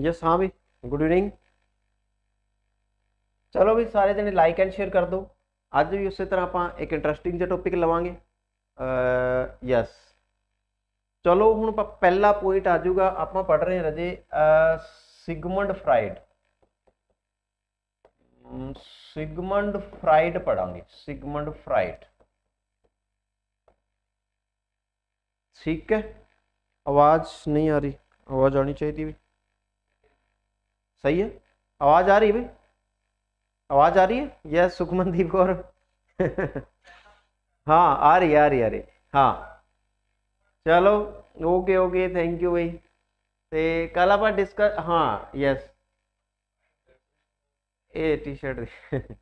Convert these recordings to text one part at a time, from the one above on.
Yes हाँ भी good evening. चलो भी सारे जने लाइक एंड शेयर कर दो। अज भी उस तरह आप एक इंटरस्टिंग जो टॉपिक लवांगे। यस चलो हूँ पहला पॉइंट आ जाऊगा। आप पढ़ रहे हैं रजे सिगमंड फ्राइड। सिगमंड फ्राइड पढ़ांगे, सिगमंड फ्राइड। ठीक है, आवाज नहीं आ रही, आवाज आनी चाहिए भी। सही है, आवाज आ रही है भाई, आवाज आ रही है। यस सुखमनदीप कौर हाँ आ रही आ रही आ रही। हाँ चलो ओके ओके थैंक यू भाई। ते कल आप डिस्कस हाँ yes a T shirt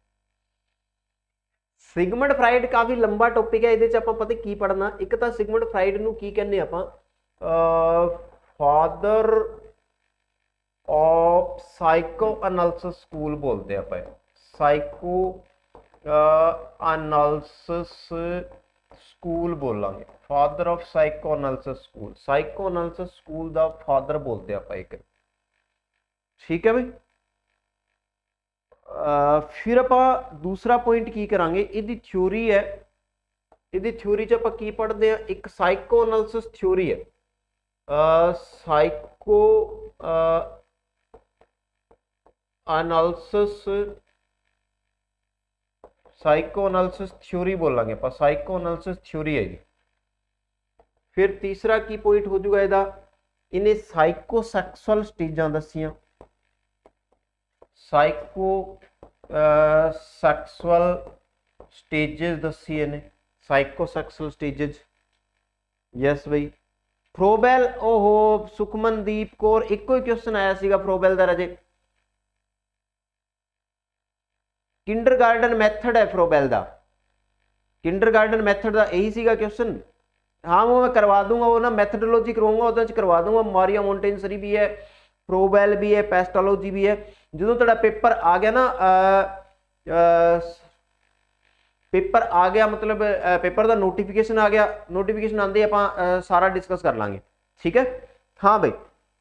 Sigmund Freud काफ़ी लंबा टॉपिक है। ये पता की पढ़ना, एक तो सिगमंड फ्राइड नूं की कहने आप father of psychoanalysis school बोलते हैं आप। साइको एनालिसिस स्कूल बोलांगे, father of psychoanalysis school. Psychoanalysis school का फादर बोलते हैं आप एक। ठीक है भाई। फिर आप दूसरा पॉइंट की करांगे, इसकी थ्योरी है। इसकी थ्योरी च आप की पढ़ते हैं, एक साइको एनालिसिस थ्योरी है। Psychoanalysis psychoanalysis theory बोलांगे आप, साइको एनालिसिस थ्योरी है जी। फिर तीसरा की पॉइंट हो जाएगा इसका, इन्हें साइको सैक्सुअल स्टेजा दसियां। साइको सैक्सुअल स्टेजेस दसी ने, साइको सैक्सुअल स्टेजेस। यस भाई फ्रोबेल ओहो सुखमनदीप कौर एको ही क्वेश्चन आया सीगा फ्रोबेल का रजे। किंडरगार्टन मैथड है फ्रोबेल का, किंडरगार्टन मैथड का यही सीगा क्वेश्चन। हाँ वो मैं करवा दूंगा, वो ना मैथडोलॉजी करवाऊंगा, उस करवा दूंगा। मारिया मोंटेसरी भी है, फ्रोबेल भी है, पेस्टोलॉजी भी है। जो तेरा पेपर आ गया ना पेपर आ गया मतलब पेपर का नोटिफिकेशन आ गया, नोटिफिकेशन आते आप सारा डिस्कस कर लांगे। ठीक है हाँ भाई।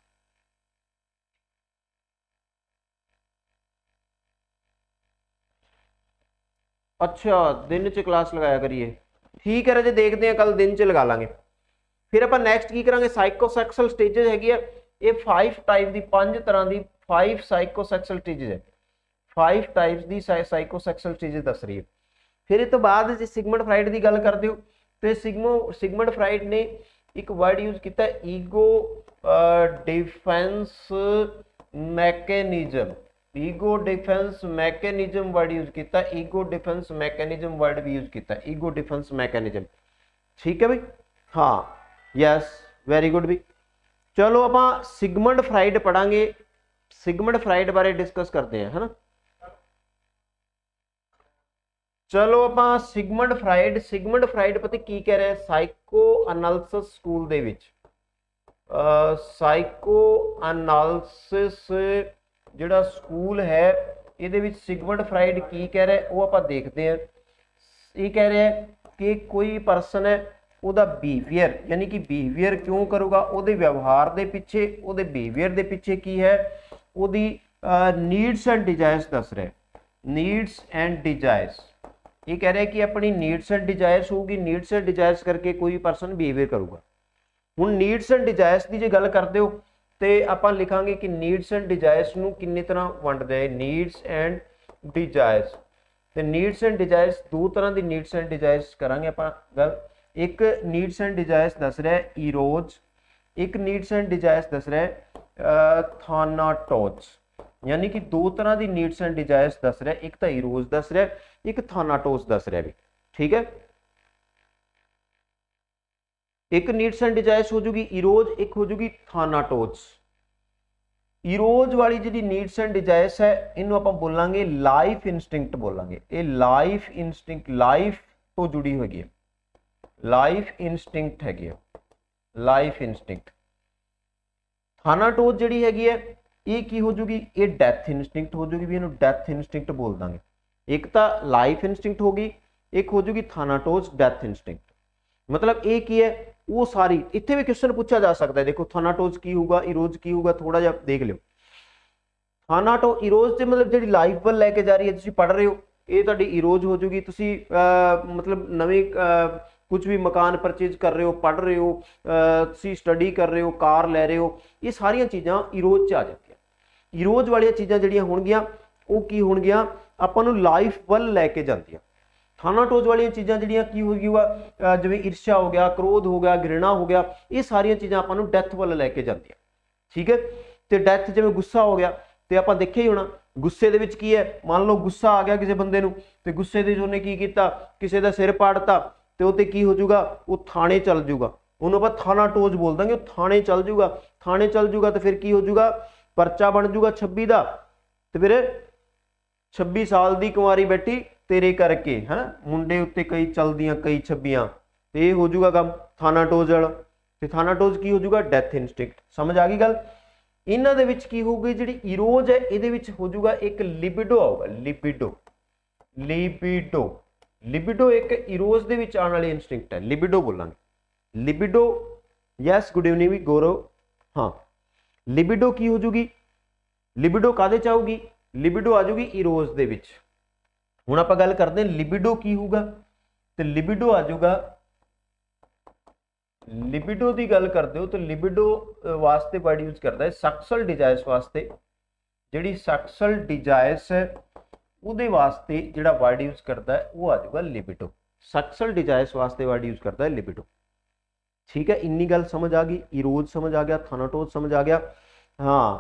अच्छा दिन च क्लास लगाया करिए, ठीक है रजे देखते हैं कल दिन च लगा लांगे। फिर आप नैक्सट की करांगे, साइकोसैक्सुअल स्टेजेस हैगी है। ये 5 टाइप की 5 तरह की 5 साइकोसैक्सुअल स्टेजेस है, 5 टाइप्स की साइकोसैक्सुअल स्टेजेस दस रही है। फिर इस तो बाद जो सिगमंड फ्राइड की गल करते हो तो सिगमंड फ्राइड ने एक वर्ड यूज किया ego defence mechanism. Ego defence mechanism word use किया, ईगो डिफेंस मैकेनिज्म वर्ड भी यूज किया, ईगो डिफेंस मैकेनिज्म। ठीक है भाई हाँ यस वेरी गुड भी। चलो आप सिगमंड फ्राइड पढ़ांगे, सिगमंड फ्राइड बारे डिस्कस करते हैं है ना। चलो आप सिगमंड फ्राइड पता की कह रहे हैं, साइको एनालिसिस स्कूल दे विच साइको एनालिसिस जिहड़ा स्कूल है ये सिगमंड फ्राइड की कह रहे हैं वो आप देखते हैं। ये कह रहे हैं कि कोई परसन है ਉਹਦਾ बिहेवियर यानी कि बिहेवियर क्यों करूगा, ਉਹਦੇ व्यवहार के पिछे, ਉਹਦੇ बिहेवियर के पिछे की है, ਉਹਦੀ नीड्स एंड डिजायर्स दस रहे, नीड्स एंड डिजायर्स। ये कह रहे हैं कि अपनी नीड्स एंड डिजायर्स होगी, नीड्स एंड डिजायर्स करके कोई परसन बिहेवियर करूगा। हुण नीड्स एंड डिजायर्स की जो गल करते हो तो आप लिखांगे कि नीड्स एंड डिजायर्स नूं किन्नी तरह वंडदे, नीड्स एंड डिजायर्स। तो नीड्स एंड डिजायर्स दो तरह की नीड्स एंड डिजायर्स करांगे आप गल। एक नीड्स एंड डिजायर्स दस रहा है इरोज, एक नीड्स एंड डिजायर्स दस रहा है थानाटोज। यानी कि दो तरह की नीड्स एंड डिजायर्स दस रहा है, एक तो इरोज दस रहा है, एक थानाटोज दस रहा है। ठीक है एक नीड्स एंड डिजायर्स हो जूगी इरोज, एक हो जूगी थानाटोज। इरोज वाली जी नीड्स एंड डिजायर्स है इनू आप बोलांगे लाइफ इंस्टिंक्ट बोलांगे। ये लाइफ इंस्टिंक्ट लाइफ तो जुड़ी हुई है, लाइफ इंस्टिंक्ट हैगी है, लाइफ इंस्टिंक्ट। थानाटोज जिहड़ी हैगी है ये की हो जूगी, ये डेथ इंस्टिंक्ट हो जूगी भी, इन्हू डेथ इंस्टिंक्ट बोल देंगे। एक तो लाइफ इंस्टिंक्ट होगी, एक हो जूगी थानाटोज डेथ इंस्टिंक्ट। मतलब ये की है वो सारी इत्थे भी क्वेश्चन पूछा जा सकता है। देखो थानाटोज की होगा, इरोज की होगा, थोड़ा जिहा देख लो। ਥਾਨਾਟੋ ਇਰੋਜ ਤੇ ਮਤਲਬ ਜਿਹੜੀ ਲਾਈਫ ਵੱਲ ਲੈ ਕੇ ਜਾ ਰਹੀ ਹੈ, ਤੁਸੀਂ ਪੜ੍ਹ ਰਹੇ ਹੋ, ਇਹ ਤੁਹਾਡੀ ਇਰੋਜ ਹੋ ਜੂਗੀ। ਤੁਸੀਂ ਮਤਲਬ ਨਵੇਂ ਕੁਝ ਵੀ ਮਕਾਨ ਪਰਚੇਜ ਕਰ ਰਹੇ ਹੋ, ਪੜ੍ਹ ਰਹੇ ਹੋ, ਤੁਸੀਂ ਸਟੱਡੀ ਕਰ ਰਹੇ ਹੋ, ਕਾਰ ਲੈ ਰਹੇ ਹੋ, ਇਹ ਸਾਰੀਆਂ ਚੀਜ਼ਾਂ ਇਰੋਜ 'ਚ ਆ ਜਾਂਦੀਆਂ। ਇਰੋਜ ਵਾਲੀਆਂ ਚੀਜ਼ਾਂ ਜਿਹੜੀਆਂ ਹੋਣਗੀਆਂ ਉਹ ਕੀ ਹੋਣਗੀਆਂ, ਆਪਾਂ ਨੂੰ ਲਾਈਫ ਵੱਲ ਲੈ ਕੇ ਜਾਂਦੀਆਂ। ਥਾਨਾਟੋਜ ਵਾਲੀਆਂ ਚੀਜ਼ਾਂ ਜਿਹੜੀਆਂ ਕੀ ਹੋ ਗਈਆਂ, ਜਿਵੇਂ ਈਰਸ਼ਾ ਹੋ ਗਿਆ, ਕ੍ਰੋਧ ਹੋ ਗਿਆ, ਘ੍ਰਿਣਾ ਹੋ ਗਿਆ, ਇਹ ਸਾਰੀਆਂ ਚੀਜ਼ਾਂ ਆਪਾਂ ਨੂੰ ਡੈਥ ਵੱਲ ਲੈ ਕੇ ਜਾਂਦੀਆਂ। ਠੀਕ ਹੈ, ਤੇ ਡੈਥ ਜਿਵੇਂ ਗੁੱਸਾ ਹੋ ਗਿਆ, ਤੇ ਆਪਾਂ ਦੇਖਿਆ ਹੀ ਹੋਣਾ ਗੁੱਸੇ ਦੇ ਵਿੱਚ ਕੀ ਹੈ, ਮੰਨ ਲਓ ਗੁੱਸਾ ਆ ਗਿਆ ਕਿਸੇ ਬੰਦੇ ਨੂੰ, ਤੇ ਗੁੱਸੇ ਦੇ ਉਹਨੇ ਕੀ ਕੀਤਾ, ਕਿਸੇ ਦਾ ਸਿਰ ਪਾੜਤਾ, ਤੇ ਉਹ ਤੇ ਕੀ ਹੋ ਜਾਊਗਾ, ਉਹ ਥਾਣੇ ਚੱਲ ਜਾਊਗਾ, ਉਹਨੂੰ ਆਪਾਂ ਥਾਨਾਟੋਜ ਬੋਲ ਦਾਂਗੇ, ਉਹ ਥਾਣੇ ਚੱਲ ਜਾਊਗਾ। ਥਾਣੇ ਚੱਲ ਜਾਊਗਾ ਤੇ ਫਿਰ ਕੀ ਹੋ ਜਾਊਗਾ, ਪਰਚਾ ਬਣ ਜਾਊਗਾ 26 ਦਾ, ਤੇ ਫਿਰ 26 ਸਾਲ ਦੀ ਕੁਆਰੀ ਬੈਠੀ ਤੇਰੇ ਕਰਕੇ, ਹੈ ਮੁੰਡੇ ਉੱਤੇ ਕਈ ਚਲਦੀਆਂ ਕਈ 26, ਤੇ ਇਹ ਹੋ ਜਾਊਗਾ ਕੰਮ ਥਾਨਾਟੋਜ ਵਾਲਾ। ਤੇ ਥਾਨਾਟੋਜ ਕੀ ਹੋ ਜਾਊਗਾ, ਡੈਥ ਇਨਸਟਿੰਕਟ। ਸਮਝ ਆ ਗਈ ਗੱਲ। ਇਹਨਾਂ ਦੇ ਵਿੱਚ ਕੀ ਹੋਊਗੀ, ਜਿਹੜੀ ਇਰੋਜ ਹੈ ਇਹਦੇ ਵਿੱਚ ਹੋ ਜਾਊਗਾ ਇੱਕ ਲਿਬਿਡੋ ਆਊਗਾ, ਲਿਬਿਡੋ। ਲਿਬਿਡੋ, ਲਿਬਿਡੋ ਇੱਕ ਇਰੋਜ ਦੇ ਵਿੱਚ ਆਉਣ ਵਾਲੀ ਇਨਸਟਿੰਕਟ ਹੈ, ਲਿਬਿਡੋ ਬੋਲਾਂਗੇ। ਲਿਬਿਡੋ, ਯੈਸ ਗੁੱਡ ਇਵਨਿੰਗ ਵੀ ਗੌਰਵ। ਹਾਂ, ਲਿਬਿਡੋ ਕੀ ਹੋ ਜੂਗੀ, ਲਿਬਿਡੋ ਕਾਹਦੇ ਚ ਆਊਗੀ, ਲਿਬਿਡੋ ਆ ਜਾਊਗੀ ਇਰੋਜ ਦੇ ਵਿੱਚ। ਹੁਣ ਆਪਾਂ ਗੱਲ ਕਰਦੇ ਹਾਂ ਲਿਬਿਡੋ ਕੀ ਹੋਊਗਾ, ਤੇ ਲਿਬਿਡੋ ਆ ਜਾਊਗਾ, ਲਿਬਿਡੋ ਦੀ ਗੱਲ ਕਰਦੇ ਹੋ ਤਾਂ ਲਿਬਿਡੋ ਵਾਸਤੇ ਵਰਡ यूज करता है ਸੈਕਸੁਅਲ ਡਿਜ਼ਾਇਰਸ ਵਾਸਤੇ। ਜਿਹੜੀ ਸੈਕਸੁਅਲ ਡਿਜ਼ਾਇਰਸ ਹੈ ਉਹਦੇ ਵਾਸਤੇ ਜਿਹੜਾ ਵਰਡ यूज करता है वो आ जाएगा लिबिडो। ਸੈਕਸੁਅਲ ਡਿਜ਼ਾਇਰਸ ਵਾਸਤੇ ਵਰਡ यूज करता है लिबिडो। ठीक है, इन्नी गल समझ आ गई, इरोज समझ आ गया, थानाटोज समझ आ गया। हाँ,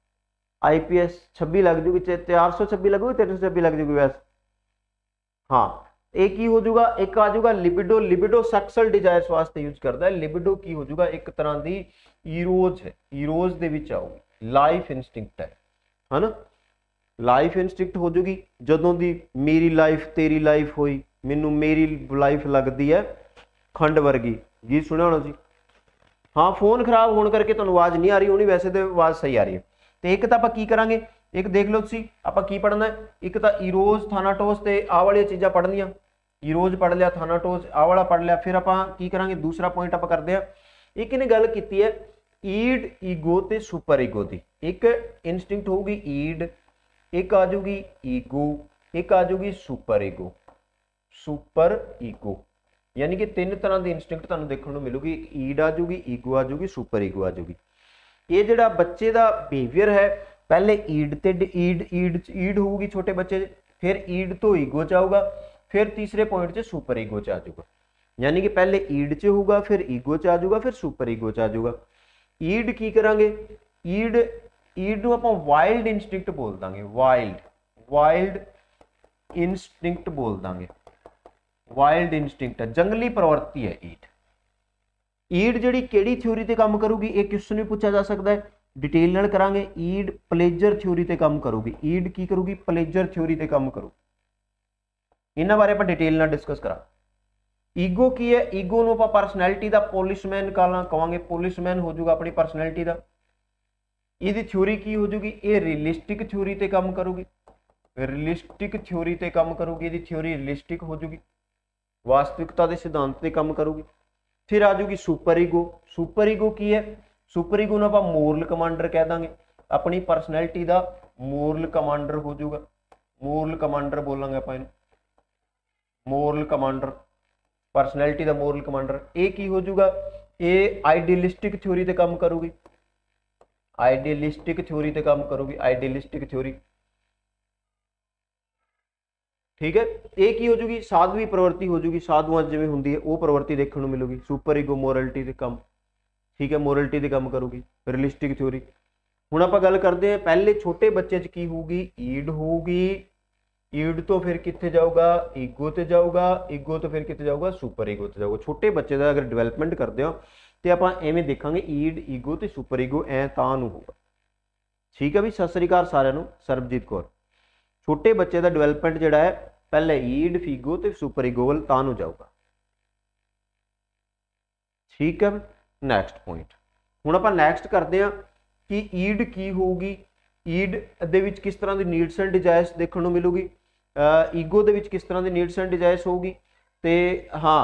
IPS 26 लग जूगी, 426 लगूगी, 326 लग जूगी वैसे। हाँ, एक ही हो जाऊगा, एक आ जाऊगा लिबिडो। लिबिडो सैक्सुअल डिजायर्स वास्ते यूज करता है। लिबिडो की हो जाऊगा एक तरह की इरोज है, इरोज दे विच आऊगी। लाइफ इंस्टिंक्ट है ना, लाइफ इंस्टिंक्ट हो जूगी जदों दी मेरी लाइफ तेरी लाइफ होई, मैनू मेरी लाइफ लगती है खंड वर्गी। गीत सुनिया होना सी। हाँ, फोन खराब होने करके तुहानू आवाज़ नहीं आ रही होनी, वैसे तो आवाज़ सही आ रही है। तो एक तो आपां की करांगे, एक देख लो तुसीं आपां की पढ़ना है, एक तो इरोज थानाटोज ते आ वाली चीज़ां पढ़नियां। इरोज पढ़ लिया, थानाटोज आ वाला पढ़ लिया, फिर आपां की करांगे, दूसरा पॉइंट आपां करदे आ। एक इन्हें गल कीती है ईड, ईगो ते सुपर ईगो दी। एक इंस्टिंक्ट होगी ईड, एक आ जाऊगी ईगो, एक आ जाऊगी सुपर ईगो। सुपर ईगो यानी कि तीन तरह की इंस्टिंक्ट तुहानू देखने को मिलूगी। एक ईड आ जाऊगी, ईगो आ जाऊगी, सुपर ईगो आ जाऊगी। ये जिहड़ा बच्चे का बिहेवियर है, पहले ईड ते ईड ईड ईड होगी छोटे बच्चे, फिर ईड तो ईगो च आऊगा, फिर तीसरे पॉइंट से सुपर ईगो च आ जाऊगा। यानी कि पहले ईड च होगा, फिर ईगो च आ जाऊगा, फिर सुपर ईगो च आ जाऊगा। ईड की करांगे, ईड ईड नूं आपां वाइल्ड इंस्टिंक्ट बोल दांगे। वाइल्ड, वाइल्ड इंस्टिंक्ट बोल दांगे। वाइल्ड इंस्टिंक्ट है, जंगली प्रवृत्ति है ईड। ईड जिहड़ी किहड़ी थ्योरी ते काम करूगी, ये क्वेश्चन भी पूछा जा सकता है, डिटेल नाल करांगे। ईड प्लेजर थ्योरी ते काम करूगी। ईड की करूगी, प्लेजर थ्योरी ते काम करूगी। इन्हां बारे आपां डिटेल नाल डिस्कस करा। ईगो की है, ईगो नूं आपां परसनैलिटी दा पॉलिशमैन कहांगे, पॉलिशमैन हो जाऊगा अपनी परसनैलिटी दा। इहदी थ्योरी की हो जाऊगी, ये रियलिस्टिक थ्योरी ते काम करूगी। रियलिस्टिक थ्योरी ते काम करूगी, इहदी थ्योरी रियलिस्टिक हो जाऊगी, वास्तविकता के सिद्धांत ते काम करूगी। फिर आ जाऊगी सुपर ईगो। सुपर ईगो की है, सुपर ईगो नूं आपां मोरल कमांडर कह दांगे। अपनी परसनैलिटी दा मोरल कमांडर हो जाऊगा। मोरल कमांडर बोलांगे आपां इहनूं, मोरल कमांडर, परसनैलिटी दा मोरल कमांडर। ये की हो जाऊगा, ये आइडियलिस्टिक थ्योरी ते काम करूगी। आइडियलिस्टिक थ्योरी ते काम करूगी, आइडियलिस्टिक थ्योरी। ठीक है, एक ही हो जूगी, साधवी प्रवृत्ति हो जूगी। साधुआं जिवें हुंदी है वो प्रवृत्ति देखने को मिलूगी। सुपर ईगो मोरलिटी के काम, ठीक है, मोरलिटी के काम करूगी। Realistic theory. हुण आपां गल करते हैं, पहले छोटे बच्चे च की होगी, ईड होगी। ईड तो फिर कित्थे जाऊगा, ईगो ते जाऊगा। ईगो तो फिर कित्थे जाऊगा, सुपर ईगो ते जाऊगा। छोटे बच्चे का अगर डिवेलपमेंट करते हो तो आपां एवें देखांगे, ईड, ईगो ते सुपर ईगो ऐ तां नूं होगा। ठीक है भी, सत श्री अकाल सारिआं नूं। सरबजीत कौर। छोटे बच्चे का डिवेलपमेंट जिहड़ा है पहले ईड, फीगो तो सुपर ईगो वाल तां नूं जाऊगा। ठीक है, नैक्सट पॉइंट। हुण आपां नैक्सट करते हैं कि ईड की होगी। ईड दे विच किस तरह की नीड्स एंड डिजायर्स देखने को मिलूगी, ईगो दे विच किस तरह की नीड्स एंड डिजायर्स होगी। तो हाँ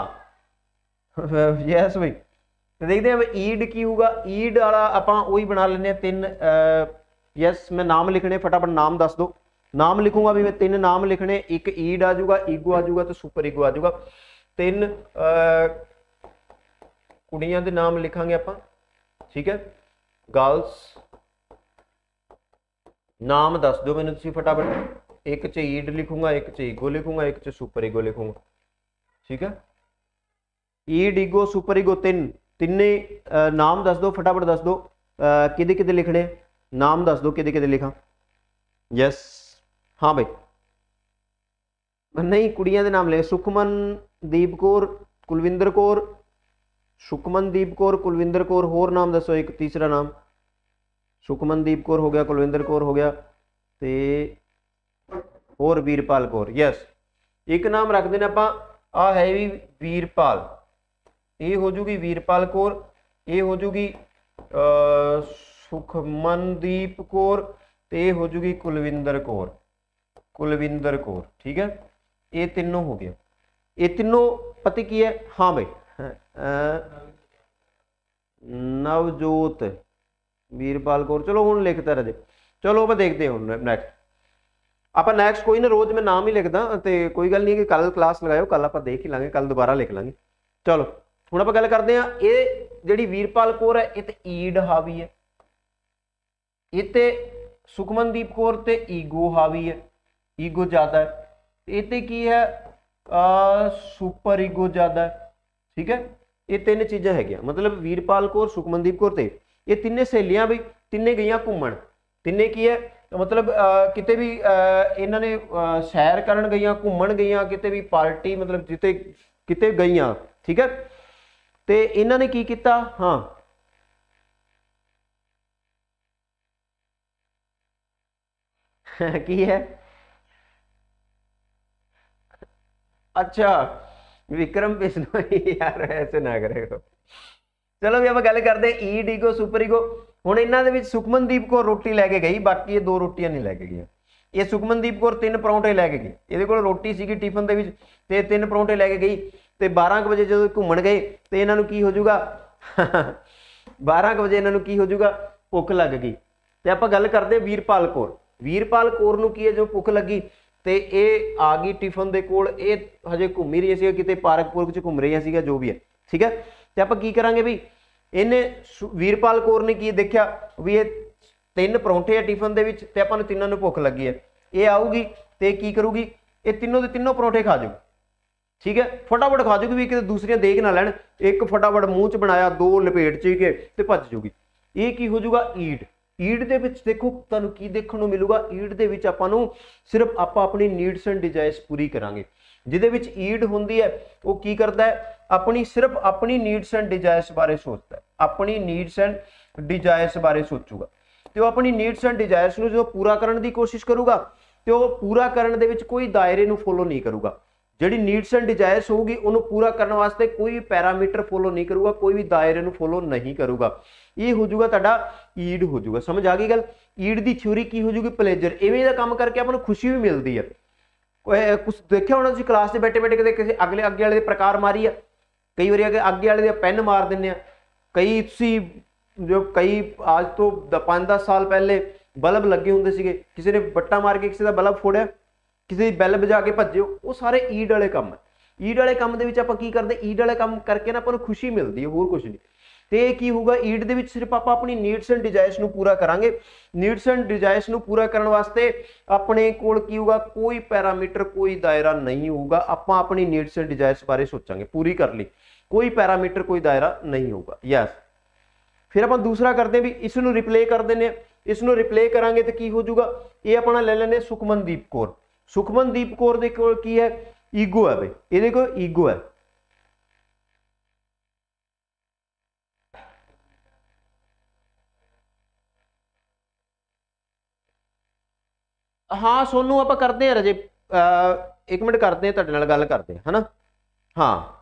यस भाई, तो देखते हैं ईड की होगा। ईड वाला आपां वही बना लेने तीन यस मैं नाम लिखने, फटाफट नाम दस दो। नाम लिखूंगा भी मैं, 3 नाम लिखने, एक ईड आ जाऊगा, ईगो आ जाऊगा, तो सुपर ईगो आ जाऊगा। 3 कुड़ियां दे नाम लिखांगे आपां, ठीक है, गर्ल्स। नाम दस दो मैनूं तुसीं फटाफट। एक च ईड लिखूंगा, एक च ईगो लिखूंगा, एक च सुपर ईगो लिखूंगा, ठीक है। ईड ईगो सुपर ईगो तिन्ने नाम दस दो फटाफट, दस दो किदे किदे लिखने, नाम दस दो किदे किदे लिखा। यस हाँ भाई, नहीं कुड़ियां दे नाम ले, सुखमनदीप कौर, कुलविंदर कौर, सुखमनदीप कौर, कुलविंदर कौर, होर नाम दसो एक तीसरा नाम। सुखमनदीप कौर हो गया, कुलविंदर कौर हो गया, ते होर वीरपाल कौर। यस एक नाम रख देना आपां, आ है भी वीरपाल, ये हो जूगी वीरपाल कौर, ये हो जूगी सुखमनदीप कौर, ते हो जूगी कुलविंदर कौर, कुलविंदर कौर, ठीक है। ये तीनों हो गया, ये तीनों पता की है। हाँ भाई नवजोत वीरपाल कौर, चलो हुण लिखता रहे, चलो आप देखते हैं नैक्सट। आप नैक्सट कोई ना, रोज मैं नाम ही लिखदा, तो कोई गल नहीं कि कल क्लास लगाओ, कल आप देख ही लांगे, कल दोबारा लिख लांगे। चलो हुण आप गल करते हैं, ये जिहड़ी वीरपाल कौर है, ये तो ईड हावी है, ये ते सुखमनदीप कौर ते ईगो हावी है, ईगो ज्यादा है। ये ते की है सुपर ईगो ज्यादा है, ठीक है। ये 3 चीज़ां है, मतलब वीरपाल कौर, सुखमनदीप कौर ते ये तिन्ने सहेलियां भी तिन्ने गईयां घूमण, तिन्ने की है मतलब किते भी इन्हां ने सैर करन गईयां, घूमण गईयां, किते भी पार्टी मतलब जिते किते गईयां, ठीक है। ते इन्हां ने की कीता, हाँ की है, अच्छा विक्रम बिश्नोई यार ऐसे ना करेगा। चलो भी आप गल करते ईड ईगो सुपर ईगो। हुण इन्हां दे विच सुखमनदीप कौर रोटी लैके गई, बाकी ये 2 रोटियां नहीं लैके गई। ये सुखमनदीप कौर 3 परौंठे लैके गई, ये कोल रोटी सीगी टिफन दे विच, ते 3 परौंठे लैके गई, ते 12 बजे जो घूमण गए तो इन्हां नूं की हो जूगा 12 बजे इन्हां नूं की हो जूगा, भुख लग गई। ते आपां गल करदे वीरपाल कौर, वीरपाल कौर नूं की है जो भुख लगी, तो ये आ गई टिफन के कोल, ये हजे घूम ही रही सी, किते पार्क पुरक च घूम रही सी, जो भी है, ठीक है। तो आप की करांगे भी, इन्हें वीरपाल कौर ने की देखा भी ये 3 परौंठे है टिफन के, तो आपां नूं तीनों नूं भुख लगी है, ये आऊगी तो की करूगी, ये तीनों के तीनों परौंठे खा जाऊ, ठीक है, फटाफट खा जूगी भी, कि दूसरियां देख ना लैन, एक फटाफट मूँह च बनाया, 2 लपेट च के ते भज जूगी। ये की हो जूगा ईड। ईड दे विच देखो तुहानूं की देखण नूं मिलूगा, ईड दे विच आपां नूं सिर्फ आपां अपनी नीड्स एंड डिजायर्स पूरी करांगे। जिहदे विच ईड हुंदी है वो की करदा है, अपनी सिर्फ अपनी नीड्स एंड डिजायर्स बारे सोचदा है, अपनी नीड्स एंड डिजायर्स बारे सोचूगा, तो वो अपनी नीड्स एंड डिजायर्स नूं जो पूरा करन दी कोशिश करूगा, तो वो पूरा करन दे विच कोई दायरे नूं फॉलो नहीं करूगा। जिहड़ी नीड्स एंड डिजायर्स होगी उन्होंने पूरा करने वास्ते कोई भी पैरामीटर फॉलो नहीं करूगा, कोई भी दायरे नूं फॉलो नहीं करूगा। ये हो जूगा तुहाडा ईड हो जूगा। समझ आ गई गल। ईड की थ्योरी की हो जूगी प्लेजर, इवें दा काम करके आपां नूं खुशी भी मिलती है। कुछ देखिया होना तुसीं क्लास से बैठे बैठे कदे किसी अगले अगे वाले दे प्रकार मारी है, कई बार अगे वाले दे पेन मार दिंदे आ, कई तुसीं जो कई आज तो 5-10 साल पहले बल्ब लगे होंदे सीगे, किसी ने बट्टा मार के किसी का बल्ब फोड़िया, किसी बैल बजा के भज्जे, वो सारे ईड वाले काम है। ईड वाले काम दे विच आपां की करदे, ईड वाले काम करके ना आपां नूं खुशी मिलती है, होर कुछ नहीं। ते की होगा ईड दे विच सिर्फ आपां अपनी नीड्स एंड डिजायर्स नूं पूरा करांगे। नीड्स एंड डिजायर्स नूं पूरा करन वास्ते अपने कोल की होगा, कोई पैरामीटर कोई दायरा नहीं होगा। आपां अपनी नीड्स एंड डिजायर्स बारे सोचांगे, पूरी कर ली, कोई पैरामीटर कोई दायरा नहीं होगा। यस, फिर आपां दूसरा करते भी, इस नूं रिप्ले कर देने, इस नूं रिप्ले करांगे तो की हो जूगा, ये अपना ले लेने सुखमनदीप कौर। सुखमनदीप कौर दे कोल की है, ईगो है भाई, ये कोल ईगो है। हाँ सोनू आप करते हैं रजे, 1 मिनट करते हैं, तुहाडे नाल गल करते हैं, है ना। हाँ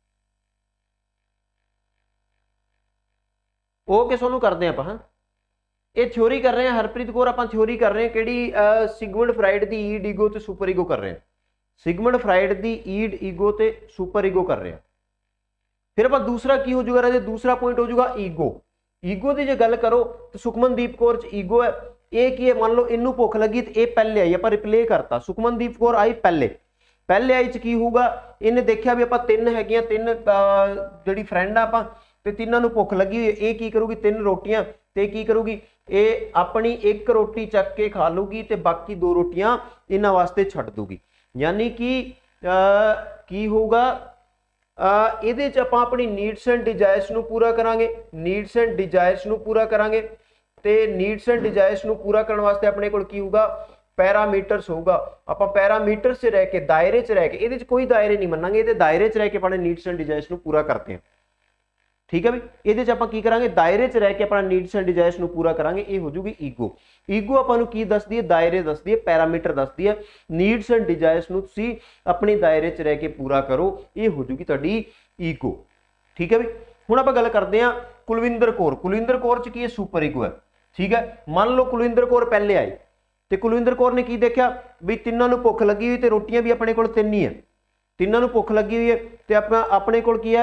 ओके सोनू करते हैं आप। हाँ ये थ्योरी कर रहे हैं, हरप्रीत कौर आप थ्योरी कर रहे हैं कि सिगमंड फ्राइड की ईड ईगो तो सुपर ईगो कर रहे हैं, सिगमंड फ्राइड की ईड ईगो तो सुपर ईगो कर रहे हैं। फिर आप दूसरा की हो जाएगा राजे, दूसरा पॉइंट हो जाएगा ईगो। ईगो की जो गल करो तो सुखमनदीप कौर च ईगो है, ਇਹ ਕੀ ਹੈ, ਮੰਨ ਲਓ ਇਹਨੂੰ ਭੁੱਖ ਲੱਗੀ ਤੇ ਇਹ ਪਹਿਲੇ ਆਈ, ਆਪਾਂ ਰਿਪਲੇ ਕਰਤਾ, ਸੁਖਮਨਦੀਪ ਕੌਰ ਆਈ ਪਹਿਲੇ आई च की होगा, इन्हें देखा भी आप तीन है, तीन जी फ्रेंड आप तो तीनों को भुख लगी हुई, ये की करूगी 3 रोटियां तो की करूगी, ये अपनी 1 रोटी चक के खा लूगी तो बाकी 2 रोटियां इन्होंने वास्ते छड्ड दूगी। यानी कि की होगा, ये अपनी नीड्स एंड डिजायर्स नूं पूरा करांगे, नीड्स एंड डिजायर्स नूं पूरा करांगे तो नीड्स एंड डिजायर्स नूं पूरा करने वास्ते अपने कोल की होगा, पैरामीटर्स होगा। आप पैरामीटर्स से रह के दायरे च रह के, ये कोई दायरे नहीं मनांगे, ये दायरे च रह के अपने नीड्स एंड डिजायर्स नूं पूरा करते हैं। ठीक है भी, ये आप की करांगे, दायरे च रह के अपना नीड्स एंड डिजायर्स नूं पूरा करांगे, ये हो जूगी ईगो। ईगो आपां नूं की दसदी है, दायरे दसदी है, पैरामीटर दसदी है। नीड्स एंड डिजायर्स नूं तुसीं अपने दायरे च रह के पूरा करो, ये हो जूगी तुहाडी ईगो। ठीक है भी, हुण आपां गल करदे हां कुलविंदर कौर च की है, सुपर ईगो है। ठीक है, मान लो कुलविंदर कौर पहले आई तो कुलविंदर कौर ने की देखा भी तीनों भुख लगी हुई तो रोटियां भी अपने को 3 ही है, तीनों भुख लगी हुई है तो अपने को की है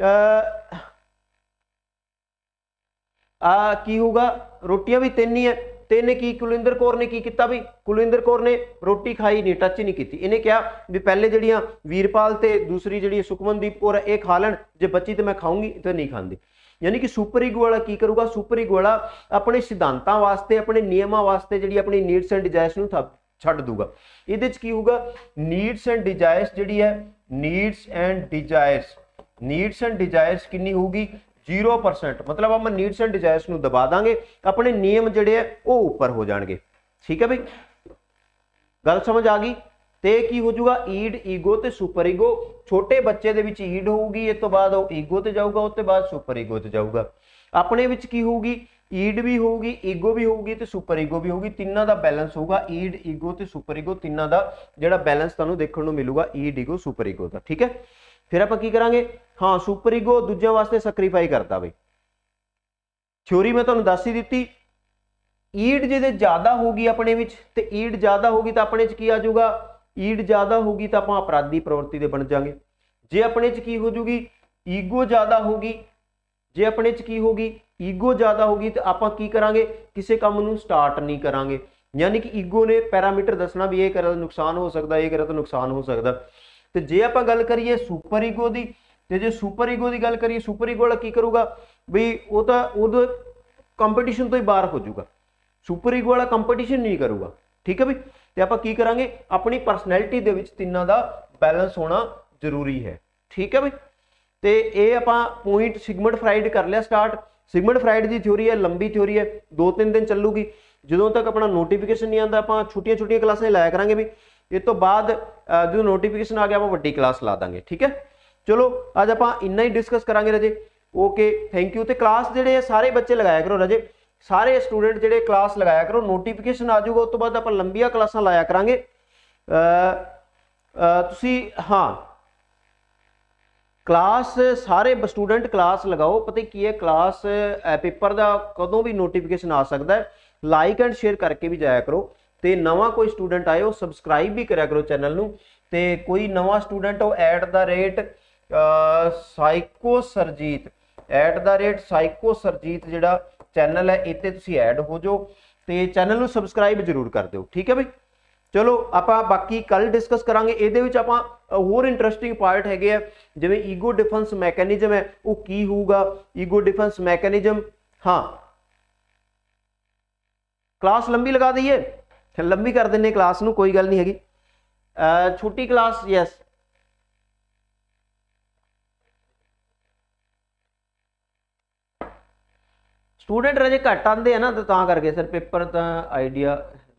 की होगा, रोटियां भी 3 ही है तो इन्हें की कुलविंदर कौर ने की किया भी, कुलविंदर कौर ने रोटी खाई नहीं, टच ही नहीं की। इन्हें कहा भी पहले जड़ियाँ वीरपाल ते दूसरी जी सुखमनदीप कौर है ये खा लैन, जो बची तो मैं खाऊंगी तो नहीं खाती। यानी कि सुपर ईगो वाला की करूगा, सुपर ईगो वाला अपने सिद्धांतों वास्ते, अपने नियमों वास्ते जी अपनी नीड्स एंड डिजायर्स नूं छड्ड दूगा। ये की होगा, नीड्स एंड डिजायर्स जी है, नीड्स एंड डिजायर्स कितनी होगी 0%, मतलब हम नीड्स एंड डिजायर्स नूं दबा देंगे, अपने नियम जिहड़े है वो ऊपर हो जाएंगे। ठीक है भाई, गल समझ आ गई। ते की हो जाऊगा, ईड ईगो ते सुपर ईगो। छोटे बच्चे दे विच ईड होगी, इस तो बाद वो ईगो ते जाऊगा, उसके बाद सुपर ईगो ते जाऊगा। अपने विच की होगी, ईड भी होगी, ईगो भी होगी ते सुपर ईगो भी होगी, तीनों का बैलेंस होगा, ईड ईगो ते सुपर ईगो तीनों का जिहड़ा बैलेंस तुहानूं देखण नूं मिलूगा ईड ईगो सुपर ईगो का। ठीक है, फिर आपां की करांगे, हाँ सुपर ईगो दूजिਆਂ वास्ते सैक्रीफाई करता बई, थ्योरी मैं तुहानूं दस ही दित्ती। ईड जे ज़्यादा होगी अपने विच ते ईड ज़्यादा होगी तो अपने च की आ जाऊगा, ईड ज़्यादा होगी तो आप अपराधी प्रवृत्ति के बन जाएंगे। जे अपने च की हो जूगी, ईगो ज़्यादा होगी, जे अपने च की होगी ईगो ज़्यादा होगी तो आप की करांगे, किसी काम नूं स्टार्ट नहीं करांगे। यानी कि ईगो ने पैरामीटर दसना भी ये करा तो नुकसान हो सकता, ये करा तो नुकसान हो सकता। तो जे आप गल करिए सुपर ईगो की, तो जो सुपर ईगो की गल करिए, सुपर ईगो वाला की करूगा बई वो तो कंपीटिशन तो ही बाहर हो जाऊगा, सुपर ईगो वाला कंपीटिशन नहीं करूगा। ठीक है भी, तो आप की करांगे, अपनी परसनैलिटी दे विच तीनों का बैलेंस होना जरूरी है। ठीक है भाई, तो ये आप पॉइंट सिगमंड फ्राइड कर लिया स्टार्ट। सिगमंड फ्राइड की थ्योरी है, लंबी थ्योरी है, 2-3 दिन चलूगी। जो तक अपना नोटिफिकेशन नहीं आता आप छोटिया क्लासां लाया करांगे भी, इस तो बाद जो नोटिफिकेशन आ गया आप वड्डी क्लास ला देंगे। ठीक है, चलो अज आप इन्ना ही डिस्कस करांगे रजे। Okay, thank you. तो क्लास जिहड़े सारे बच्चे लगाया करो रजे, सारे स्टूडेंट जिहड़े क्लास लगाया करो, नोटिफिकेशन आ जाऊगा उस तो बाद आप लंबिया क्लासां लाया करांगे। हाँ क्लास सारे स्टूडेंट क्लास लगाओ, पता की है क्लास पेपर का कदों भी नोटिफिकेशन आ सकता है, लाइक एंड शेयर करके भी जाया करो। तो नवा कोई स्टूडेंट आए वो सबसक्राइब भी करा करो चैनल नूं, ते कोई नवा स्टूडेंट हो @साइको सरजीत जिहड़ा चैनल है इत्ते तुसीं ऐड हो जाओ, तो चैनल नूं सबसक्राइब जरूर कर दो। ठीक है भाई, चलो आप बाकी कल डिस्कस करांगे। इहदे विच आपां होर इंटरस्टिंग पार्ट हैगे आ, जिवें ईगो डिफेंस मैकेनिज्म है वो की होगा, ईगो डिफेंस मैकेनिज्म। हाँ क्लास लंबी लगा दईए, लंबी कर देने क्लास नूं, कोई गल नहीं हैगी। छोटी क्लास यस स्टूडेंट रजे घट आते हैं ना, तो करके सर पेपर का आइडिया,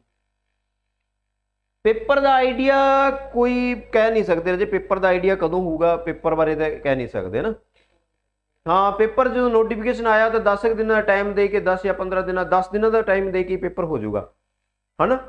पेपर का आइडिया कोई कह नहीं सकते रजे, पेपर का आइडिया कदों होगा पेपर बारे तो कह नहीं सकते ना। हाँ पेपर जो नोटिफिकेशन आया तो 10 दिन का टाइम दे के 10 या 15 दिन 10 दिनों का टाइम दे के पेपर हो जाऊगा, है ना।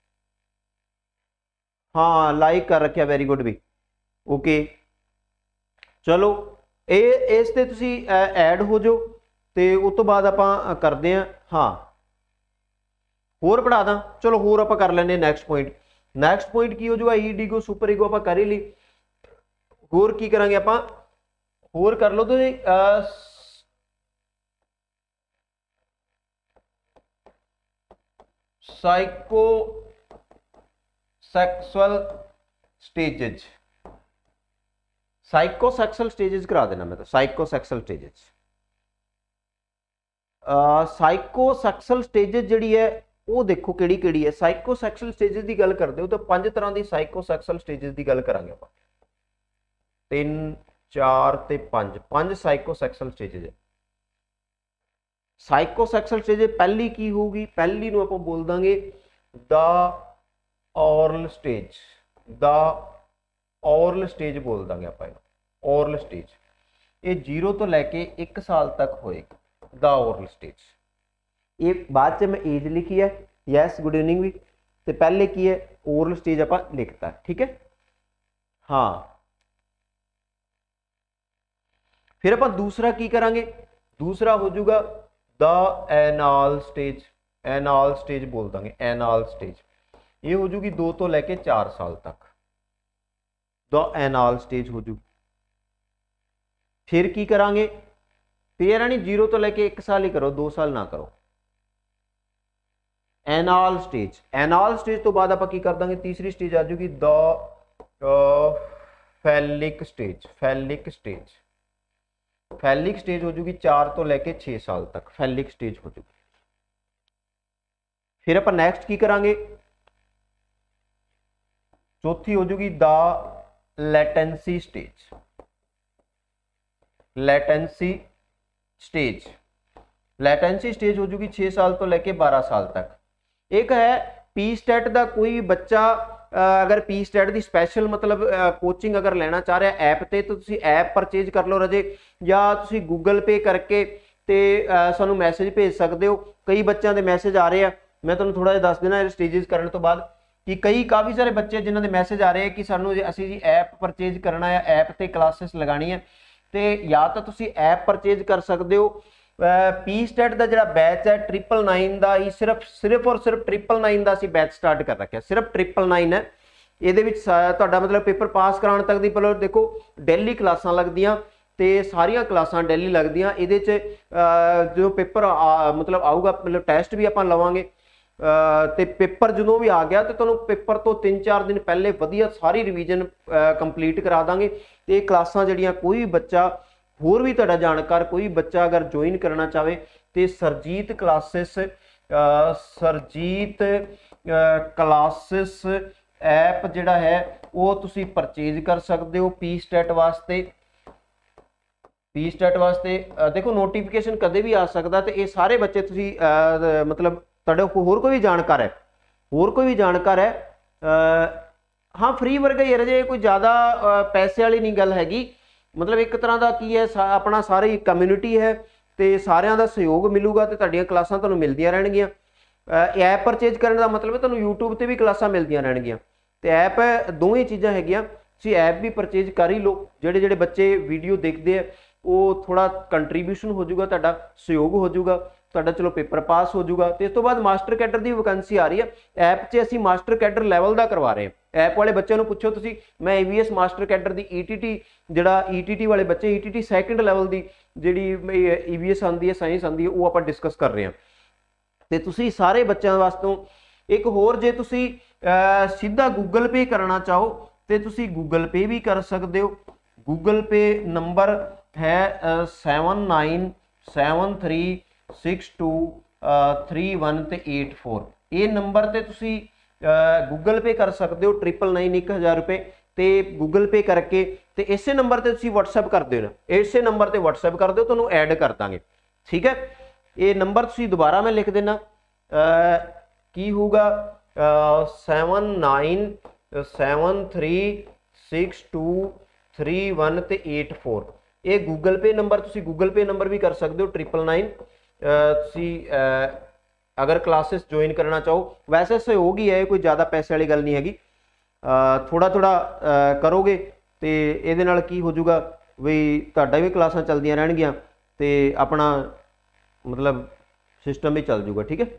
हाँ लाइक कर रखा, वेरी गुड भी। ओके चलो इस ते तुसी ऐड हो जाओ, तो उस तो बाद आप करते हैं। हाँ होर पढ़ा दा, चलो होर आप कर लें। नैक्सट पॉइंट, नैक्सट पॉइंट की हो जाएगा, ईड ईगो सुपर ईगो आप कर ही ली। होर की करांगे आप, होर कर लो। तो जी psycho sexual stages, psychosexual stages करा देना मैं तो, साइकोसैक्सुअल स्टेजेस। साइकोसैक्सुअल स्टेजेस जिहड़ी है वो देखो किहड़ी किहड़ी है। साइकोसैक्सुअल स्टेजेस की गल करते हो तो 5 तरह की साइकोसैक्सुअल स्टेजेस की गल करांगे आपां, 3 4 ते 5 साइकोसैक्सुअल स्टेजेस है। साइकोसैक्सुअल स्टेजेस पहली की होगी, पहली नूं आपां बोल दांगे the oral stage, the oral stage बोल देंगे आप, ऑरल स्टेज। ये 0 तो लैके 1 साल तक होएगी द ऑरल स्टेज। ये बाद च मैं एज लिखी है, यस गुड इवनिंग भी, तो पहले की है ओरल स्टेज आप लिखता, ठीक है। हाँ फिर आप दूसरा की करांगे, दूसरा हो जाऊगा the anal stage, anal stage बोल देंगे, एनाल स्टेज। ये हो जूगी 2 तो लैके 4 साल तक, द एनाल स्टेज हो जूगी। फिर की करांगे, फिर यानी 0 तो लैके 1 साल ही करो, 2 साल ना करो। एनाल स्टेज, एनाल स्टेज तो बाद आप की कर देंगे, तीसरी स्टेज आ जाएगी the phallic stage, phallic stage. Phallic stage हो जाएगी 4 तो लैके 6 साल तक, फैलिक स्टेज हो जाएगी। फिर आप नेक्स्ट की करांगे, चौथी हो जाएगी the latency stage, latency stage. Latency stage हो जाएगी 6 साल तो लेके 12 साल तक। एक है पी स्टैट का कोई बच्चा अगर पी स्टैट की स्पैशल मतलब कोचिंग अगर लेना चाह रहा ऐप ते, तो तुसी ऐप परचेज कर लो रजे, या तुसी गूगल पे करके ते सानू मैसेज भेज सकते हो। कई बच्चों के मैसेज आ रहे हैं, मैं तुहानू थोड़ा जिहा दस देना स्टेजेस करने तो बाद कि कई काफ़ी सारे बच्चे जिन्होंने मैसेज आ रहे हैं कि सानू असी जी ऐप परचेज करना है, ऐप ते क्लासेस लगानी है, तो या तो तुसी ऐप परचेज कर सकते हो। पी स्टैट का जो बैच है 999 का ही सिर्फ और सिर्फ 999 का असी बैच स्टार्ट कर रखा, सिर्फ 999 है। ये मतलब पेपर पास कराने तक दी पहले देखो डेली क्लासां लगदियां, तो सारिया क्लासां डेली लगदियां। ये जो पेपर मतलब आऊगा, मतलब टैसट भी आप लवांगे, तो पेपर जो भी आ गया तो तुहानू पेपर तो 3-4 दिन पहले वधिया सारी रिवीजन कंप्लीट करा देंगे। तो क्लासां जड़ियां कोई बच्चा होर भी तुहाडा जानकार कोई बच्चा अगर ज्वाइन करना चाहे तो Sarjit classes, Sarjit classes app जिहड़ा है वो तुसी परचेज कर सकते हो पी स्टैट वास्ते। पी स्टैट वास्ते देखो नोटिफिकेशन कदे भी आ सकता, तो ये सारे बच्चे तुसी मतलब तुहाडे होर कोई भी जानकार है, होर कोई भी जानकार है, हाँ फ्री वर्गा ही है रजे, कोई ज़्यादा पैसे वाली नहीं गल हैगी। मतलब एक तरह का की है अपना सारी कम्यूनिटी है, तो सारिਆਂ ਦਾ सहयोग मिलूगा, तो तुहाडीਆਂ क्लासां तुहानूं मिलदियां रहणगीਆਂ। ऐप परचेज करने का मतलब है तुहानूं यूट्यूब पर भी क्लासां मिलदियां रहणगीਆਂ, तो ऐप दो ही चीज़ां हैगियां। तुसीं ऐप भी परचेज कर ही लो, ਜਿਹੜੇ ਜਿਹੜੇ बच्चे वीडियो देखते हैं वो थोड़ा कंट्रीब्यूशन हो जाऊगा, तुहाडा सहयोग हो जाऊगा, तुहाडा चलो पेपर पास हो जाऊगा। तो इस तो बाद मास्टर कैडर की वैकेंसी आ रही है, ऐप 'च असीं मास्टर कैडर लैवल का करवा रहे हैं। ऐप वाले बच्चों को पूछो तुसीं, मैं EVS मास्टर कैडर की ETT जिहड़ा ETT वाले बच्चे ETT सैकेंड लैवल की जिहड़ी EVS आती है, साइंस आती है, वो आप डिस्कस कर रहे हैं। तो तुसीं सारे बच्चों वास्तों एक होर जे तुसीं सीधा गूगल पे करना चाहो तो तुसीं गूगल पे भी कर सकते हो। गूगल पे नंबर है 7973623184। ये नंबर ते तुसी गूगल पे कर सकते हो 999 1000 रुपये, तो गूगल पे करके तो इसे नंबर ते तुसी व्हाट्सएप कर देना, इसे नंबर ते व्हाट्सएप कर दो, तुहानूं ऐड कर देंगे, ठीक है। ये नंबर तुसी दोबारा मैं लिख देना की होगा 7973623184। ये गूगल पे नंबर, तुसी गूगल पे नंबर भी कर सकते हो 999। तुसी अगर क्लासेस ज्वाइन करना चाहो, वैसे सहयोग ही है, कोई ज़्यादा पैसे वाली गल नहीं हैगी। थोड़ा थोड़ा करोगे तो ये नाल की हो जाऊगा भी तुहाडा भी क्लासां चलदियां रहणगीਆਂ, तो अपना मतलब सिस्टम भी चल जाऊगा, ठीक है।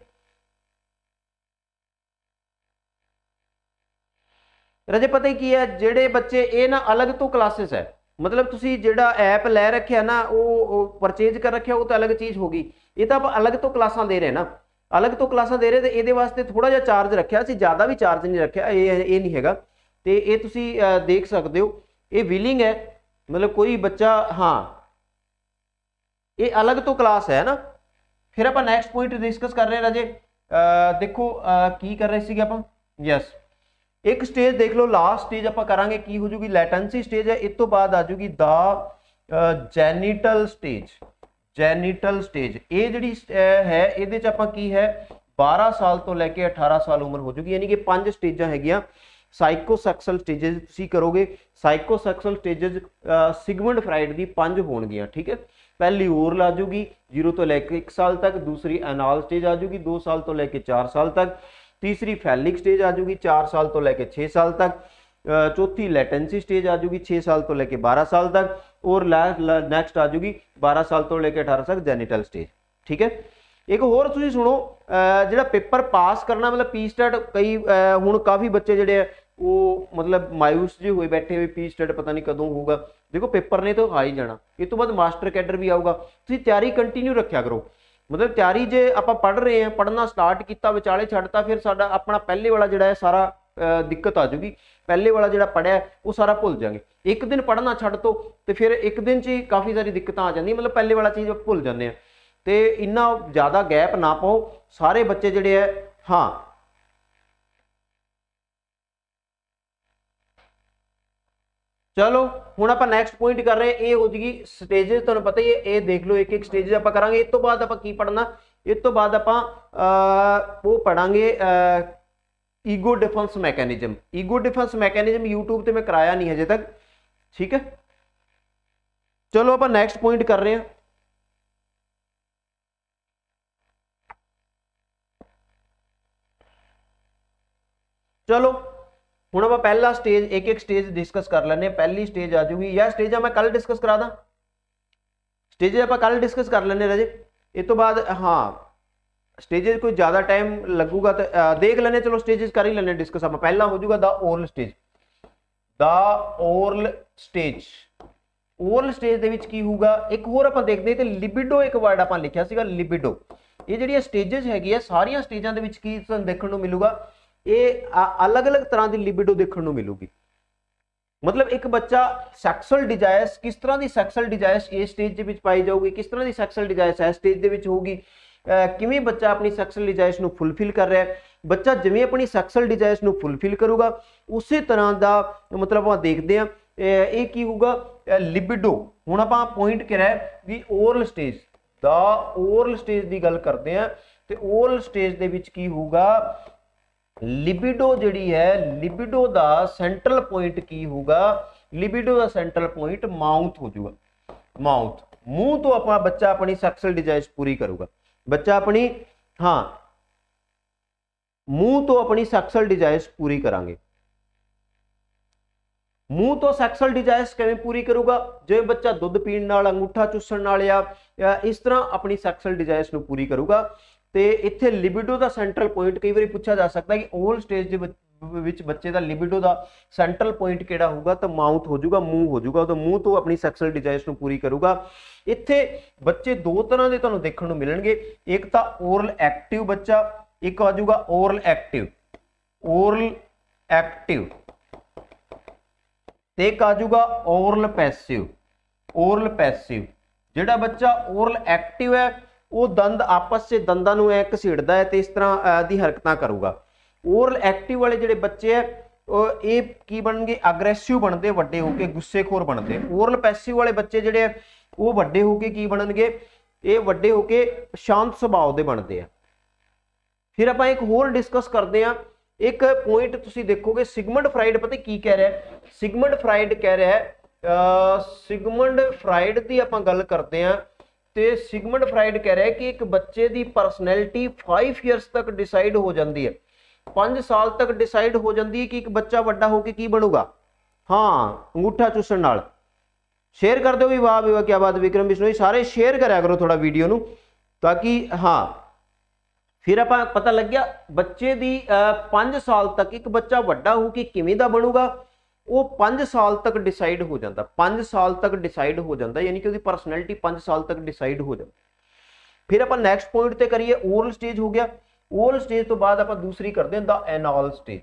रजे पता ही की है, जेडे बच्चे ये ना अलग तो क्लासेस है, मतलब तुसी जेड़ा ऐप लै रखे ना वो परचेज कर रखे, वो तो अलग चीज़ होगी। ये तो आप अलग तो क्लासां दे रहे हैं ना, अलग तो क्लासां दे रहे, तो ये वास्ते थोड़ा जिहा चार्ज रखिया सी, ज़्यादा भी चार्ज नहीं रखिया, ये नहीं हैगा। तो ये तुसी देख सकते हो, ये विलिंग है, मतलब कोई बच्चा, हाँ ये अलग तो क्लास है ना। फिर आप नैक्सट पॉइंट डिस्कस कर रहे हैं राजे, देखो की कर रहे थे आप, यस एक स्टेज देख लो, लास्ट स्टेज आप करांगे की हो जूगी, लैटेंसी स्टेज है, इस तो बाद आ जूगी the genital stage. Genital stage ये जी है, ये आप की है 12 साल तो लैके 18 साल उम्र हो जूगी, यानी कि 5 स्टेजा है। साइकोसैक्सल स्टेजेस तुसी करोगे, साइकोसैक्सल स्टेजेस सिगमंड फ्राइड की 5 होणगियां, ठीक है। पहली ओरल आ जूगी 0 तो लैके 1 साल तक, दूसरी एनाल स्टेज आ जूगी 2 साल तो लैके 4 साल तक, तीसरी फैलिक स्टेज आ जूगी 4 साल तो लैके 6 साल तक, चौथी लेटेंसी स्टेज आ जूगी 6 साल तो लेके 12 साल तक, और नेक्स्ट आ जूगी 12 साल तो लेके 18 तक जेनिटल स्टेज, ठीक है। एक होर तुसीं सुनो, जिहड़ा पेपर पास करना मतलब पी स्टैट, कई हुण काफ़ी बच्चे जिहड़े है वो मतलब मायूस जे हुए बैठे हुए, पी स्टैट पता नहीं कदों होगा। देखो पेपर ने तो आ ही जाना, इस तो बाद मास्टर कैडर भी आऊगा, तुसीं तैयारी कंटिन्यू रखा करो। मतलब तैयारी जे आप पढ़ रहे हैं, पढ़ना स्टार्ट किया विचाले छड्डता, फिर साडा अपना पहले वाला जिहड़ा है सारा दिक्कत आ जूगी, पहले वाला जिहड़ा पढ़िया वो सारा भुल जाएंगे। एक दिन पढ़ना छड्ड दो तो फिर एक दिन च ही काफ़ी सारी दिक्कत आ जाती, मतलब पहले वाला चीज़ भुल जाते हैं। तो इन्ना ज़्यादा गैप ना पाओ, सारे बच्चे जिहड़े है, हाँ चलो हुण आप नैक्सट पॉइंट कर रहे हैं, ये हो जाएगी स्टेजेस, तुहानूं पता ही है, ये देख लो एक एक स्टेजेस आप करांगे। इस तो बाद आप की पढ़ना, इस तो बाद आप वो पढ़ांगे ego defence mechanism. Ego defence mechanism YouTube पे मैं कराया नहीं अजे तक, ठीक है। चलो आप नैक्सट पॉइंट कर रहे हैं, चलो हुण आप पहला स्टेज एक एक स्टेज डिस्कस कर लेने। पहली स्टेज आ जाऊगी, यह स्टेज मैं कल डिस्कस करा दा, स्टेजेस आप कल डिस्कस कर लेने राजे। इस तो बाद हाँ स्टेजेस कोई ज़्यादा टाइम लगूगा तो देख लेने, चलो स्टेजेस कर ही लेने डिस्कस। आप पहला हो जाऊगा the oral stage. The oral stage, oral stage दे विच की होगा, एक होर आप देखते हैं लिबिडो, एक वर्ड आप लिखा सीगा लिबिडो। ये जिहड़ियां स्टेजेस हैगी सारियां स्टेजां दे विच की देखण नूं मिलूगा, ये अलग अलग तरह की लिबिडो देखने को मिलूगी। मतलब एक बच्चा सैक्सुअल डिजायर्स, किस तरह की सैक्सुअल डिजायर्स इस स्टेज के पाई जाऊगी, किस तरह की सैक्सुअल डिजायर्स इस स्टेज के होगी, किवें बच्चा अपनी सैक्सुअल डिजायर्स को फुलफिल कर रहा है। बच्चा जिवें अपनी सैक्सुअल डिजायर्स को फुलफिल करूगा उस तरह का मतलब आप देखते हैं ये की होगा लिबिडो। हुण आप पॉइंट करा भी oral stage, the oral stage की गल करते हैं, तो ओरल स्टेज के विच की होगा लिबिडो जिहड़ी है, लिबिडो का सेंट्रल पॉइंट की होगा, लिबिडो का सेंट्रल पॉइंट माउथ हो जाऊगा। माउथ, मुंह तो अपना बच्चा अपनी सैक्सुअल डिजायर्स पूरी करूगा, बच्चा अपनी हाँ मुंह तो अपनी सैक्सुअल डिजायर्स पूरी करांगे। मुंह तो सैक्सुअल डिजायर्स किवें पूरी करूगा, जो बच्चा दुध पीण नाल, अंगूठा चूसण नाल या इस तरह अपनी सैक्सुअल डिजायर्स को पूरी करूगा। तो इत्थे लिबिडो का सेंट्रल पॉइंट कई बार पूछा जा सकता है कि ओरल स्टेज विच बच्चे का लिबिडो का सेंट्रल पॉइंट किहड़ा होगा, तो माउथ हो जाऊगा, मुंह हो जाऊगा, तो मुंह तो अपनी सैक्सुअल डिजायर्स को पूरी करूगा। इत्थे बच्चे दो तरह के तुहानूं देखण नूं मिलणगे, एक तो ओरल एक्टिव बच्चा, एक आ जाऊगा ओरल एक्टिव, ओरल एक्टिव, एक आ जाऊगा ओरल पैसिव। ओरल पैसिव जिहड़ा बच्चा ओरल एक्टिव है वो दंद आपस से दंदां नूं ऐ घसीड़दा है, तो इस तरह की हरकतां करूगा। ओरल एक्टिव वाले जिहड़े बच्चे है ये की बनणगे, अग्रैसिव बनते, वड्डे होके गुस्सेखोर बनते। ओरल पैसिव वाले बच्चे जिहड़े वो वड्डे होके की बनणगे, ये वड्डे होके शांत सुभाव दे बनते हैं। फिर आप एक होर डिस्कस करते हैं, एक पॉइंट तुसीं देखोगे सिगमंड फ्राइड पता की कह रहा है, सिगमंड फ्राइड कह रहा है, सिगमंड फ्राइड की आप गल करते हैं तो सिगमंड फ्राइड कह रहा है कि एक बच्चे की परसनैलिटी 5 ईयर्स तक डिसाइड हो जाती है, 5 साल तक डिसाइड हो जाती है कि एक बच्चा वड्डा होकर की बनूगा। हाँ अंगूठा चूसण नाल शेयर कर दो भी, वाह भी वाह क्या बात, विक्रम बिश्नोई सारे शेयर करा करो थोड़ा वीडियो नूं, ताकि हाँ फिर आप पता लग गया बच्चे की 5 साल तक एक बच्चा वड्डा होकर किवें दा बनूगा, वो 5 साल तक डिसाइड हो जाता, 5 साल तक डिसाइड हो जाता, यानी कि उसकी परसनैलिटी 5 साल तक डिसाइड हो जाती। फिर आप नैक्सट पॉइंट ते करिए, ओरल स्टेज हो गया। ओरल स्टेज तो बाद आप दूसरी करते हैं the anal stage,